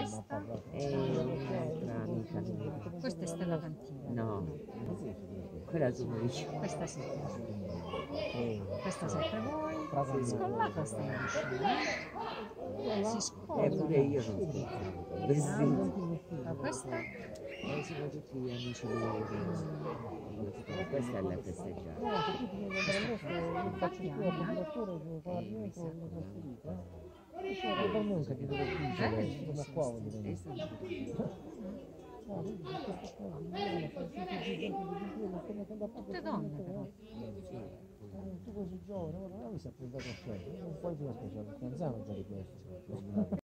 e un'altra amica mia. Questa è Stella Cantina. No, quella sono io. Questa sì. Questa siete voi. Scollata sta vicina. Si scolla. Pure io sono scontata. Vestiti. Ma questa? Sono tutti gli amici di questa è la festeggiata. Tutte donne però. Tu così giovane, ora lui si è presentato a scelta, non puoi più aspettare, anziano già di questo.